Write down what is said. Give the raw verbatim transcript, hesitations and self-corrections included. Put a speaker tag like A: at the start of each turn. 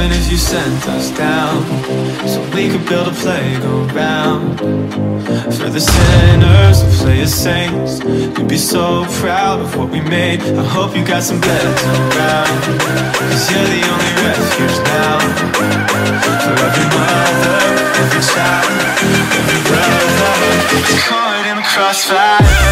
A: Imagine if you sent us down so we could build a playground for the sinners who play as saints. You'd be so proud of what we made. I hope you got some beds around, cause you're the only refuge now for every mother, every child, every brother caught in the crossfire.